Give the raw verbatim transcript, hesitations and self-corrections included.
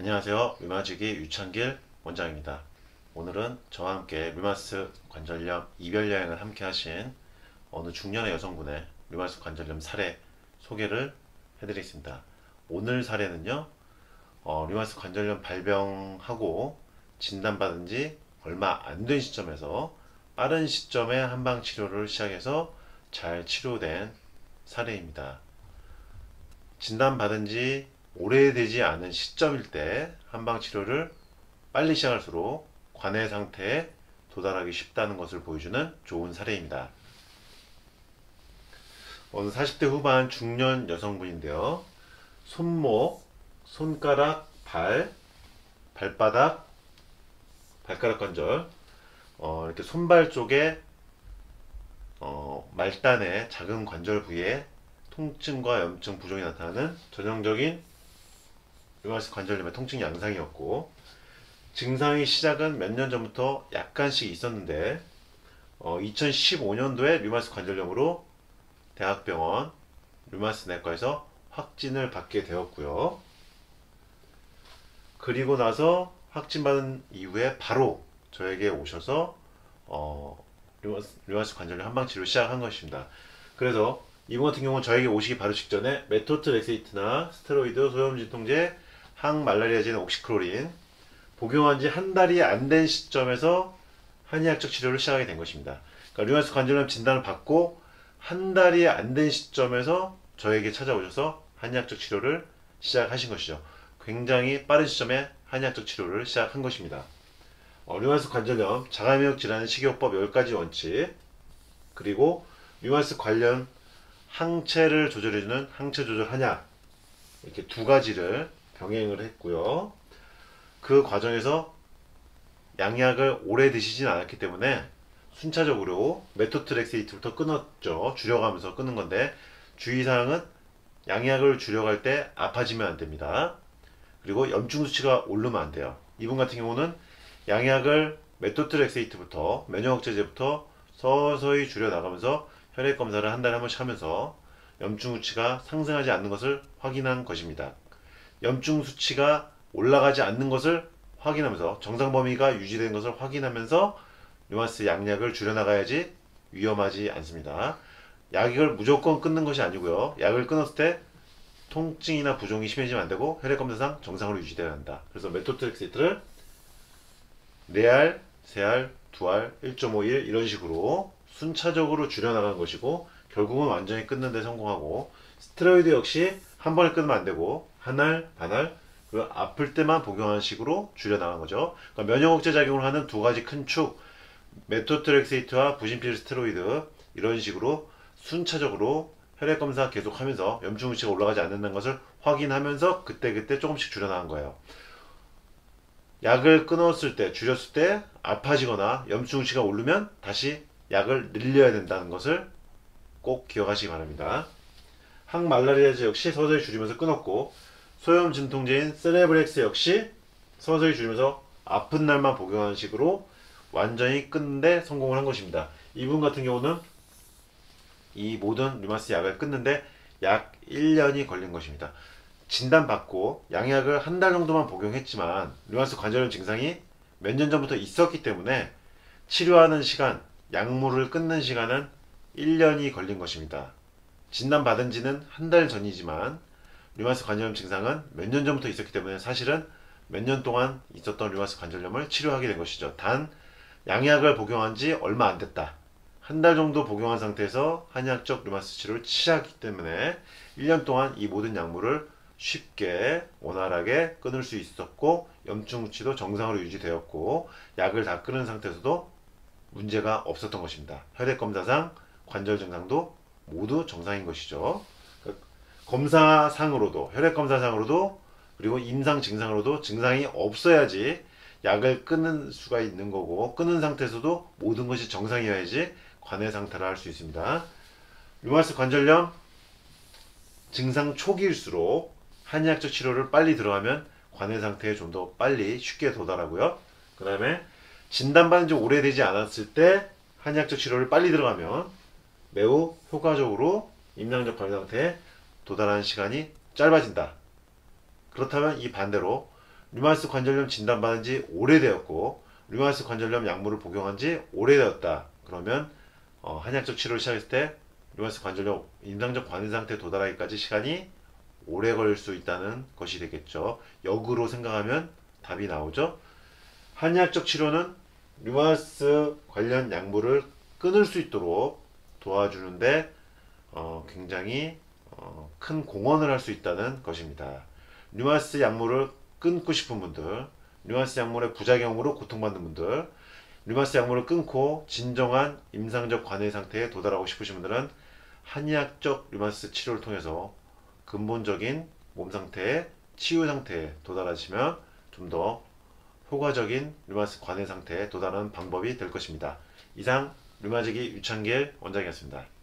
안녕하세요. 류마지기 유창길 원장입니다. 오늘은 저와 함께 류마스 관절염 이별 여행을 함께 하신 어느 중년의 여성분의 류마스 관절염 사례 소개를 해드리겠습니다. 오늘 사례는요, 어, 류마스 관절염 발병하고 진단받은 지 얼마 안 된 시점에서 빠른 시점에 한방 치료를 시작해서 잘 치료된 사례입니다. 진단받은 지 오래되지 않은 시점일 때 한방치료를 빨리 시작할수록 관해 상태에 도달하기 쉽다는 것을 보여주는 좋은 사례입니다. 어느 사십 대 후반 중년 여성분인데요. 손목, 손가락, 발, 발바닥, 발가락 관절, 어, 이렇게 손발 쪽에 어, 말단의 작은 관절 부위에 통증과 염증 부종이 나타나는 전형적인 류마티스 관절염의 통증 양상이었고, 증상의 시작은 몇 년 전부터 약간씩 있었는데 어, 이천십오 년도에 류마티스 관절염으로 대학병원 류마티스 내과에서 확진을 받게 되었고요. 그리고 나서 확진받은 이후에 바로 저에게 오셔서 어, 류마티스, 류마티스 관절염 한방치료 시작한 것입니다. 그래서 이분 같은 경우는 저에게 오시기 바로 직전에 메토트렉세이트나 스테로이드, 소염 진통제, 항말라리아제는 옥시클로린 복용한 지 한 달이 안 된 시점에서 한의학적 치료를 시작하게 된 것입니다. 그러니까 류마티스 관절염 진단을 받고 한 달이 안 된 시점에서 저에게 찾아오셔서 한의학적 치료를 시작하신 것이죠. 굉장히 빠른 시점에 한의학적 치료를 시작한 것입니다. 어, 류마티스 관절염, 자가면역 질환 식이요법 열 가지 원칙, 그리고 류마티스 관련 항체를 조절해주는 항체 조절 한약, 이렇게 두 가지를 병행을 했고요. 그 과정에서 양약을 오래 드시진 않았기 때문에 순차적으로 메토트렉세이트부터 끊었죠. 줄여가면서 끊는 건데, 주의사항은 양약을 줄여갈 때 아파지면 안 됩니다. 그리고 염증 수치가 오르면 안 돼요. 이분 같은 경우는 양약을 메토트렉세이트부터 면역억제제부터 서서히 줄여나가면서 혈액 검사를 한 달에 한 번씩 하면서 염증 수치가 상승하지 않는 것을 확인한 것입니다. 염증 수치가 올라가지 않는 것을 확인하면서 정상 범위가 유지되는 것을 확인하면서 류마티스 양약을 줄여나가야지 위험하지 않습니다. 약을 무조건 끊는 것이 아니고요. 약을 끊었을 때 통증이나 부종이 심해지면 안 되고 혈액 검사상 정상으로 유지되어야 한다. 그래서 메토트렉세이트를 네 알, 세 알, 두 알, 일 점 오 일 이런 식으로 순차적으로 줄여나간 것이고, 결국은 완전히 끊는 데 성공하고, 스테로이드 역시 한 번에 끊으면 안 되고 한 알, 반 알, 그리고 아플 때만 복용하는 식으로 줄여나간 거죠. 그러니까 면역억제 작용을 하는 두 가지 큰 축, 메토트렉세이트와 부신필 스테로이드, 이런 식으로 순차적으로 혈액검사 계속하면서 염증 수치가 올라가지 않는다는 것을 확인하면서 그때그때 조금씩 줄여나간 거예요. 약을 끊었을 때, 줄였을 때 아파지거나 염증 수치가 오르면 다시 약을 늘려야 된다는 것을 꼭 기억하시기 바랍니다. 항말라리아제 역시 서서히 줄이면서 끊었고, 소염 진통제인 세레브렉스 역시 서서히 줄이면서 아픈 날만 복용하는 식으로 완전히 끊는데 성공을 한 것입니다. 이분 같은 경우는 이 모든 류마티스 약을 끊는데 약 일 년이 걸린 것입니다. 진단받고 양약을 한 달 정도만 복용했지만 류마티스 관절염 증상이 몇 년 전부터 있었기 때문에 치료하는 시간, 약물을 끊는 시간은 일 년이 걸린 것입니다. 진단받은 지는 한 달 전이지만 류마티스 관절염 증상은 몇 년 전부터 있었기 때문에 사실은 몇 년 동안 있었던 류마티스 관절염을 치료하게 된 것이죠. 단 양약을 복용한 지 얼마 안 됐다, 한 달 정도 복용한 상태에서 한의학적 류마티스 치료를 시작했기 때문에 일 년 동안 이 모든 약물을 쉽게 원활하게 끊을 수 있었고, 염증 수치도 정상으로 유지되었고, 약을 다 끊은 상태에서도 문제가 없었던 것입니다. 혈액 검사상 관절 증상도 모두 정상인 것이죠. 검사상으로도, 혈액 검사상으로도, 그리고 임상 증상으로도 증상이 없어야지 약을 끊는 수가 있는 거고, 끊은 상태에서도 모든 것이 정상이어야지 관해 상태를 할 수 있습니다. 류마티스 관절염 증상 초기일수록 한의학적 치료를 빨리 들어가면 관해 상태에 좀 더 빨리 쉽게 도달하고요. 그 다음에 진단받은 지 오래되지 않았을 때 한의학적 치료를 빨리 들어가면 매우 효과적으로 임상적 관해 상태에 도달하는 시간이 짧아진다. 그렇다면 이 반대로 류마티스 관절염 진단받은 지 오래되었고 류마티스 관절염 약물을 복용한 지 오래되었다. 그러면 어, 한약적 치료를 시작했을 때 류마티스 관절염 임상적 관해 상태에 도달하기까지 시간이 오래 걸릴 수 있다는 것이 되겠죠. 역으로 생각하면 답이 나오죠. 한의학적 치료는 류마티스 관련 약물을 끊을 수 있도록 도와주는데 어, 굉장히 어, 큰 공헌을 할 수 있다는 것입니다. 류마티스 약물을 끊고 싶은 분들, 류마티스 약물의 부작용으로 고통받는 분들, 류마티스 약물을 끊고 진정한 임상적 관해 상태에 도달하고 싶으신 분들은 한의학적 류마티스 치료를 통해서 근본적인 몸 상태의 치유 상태에 도달하시면 좀 더 효과적인 류마티스 관해 상태에 도달하는 방법이 될 것입니다. 이상 류마지기 유창길 원장이었습니다.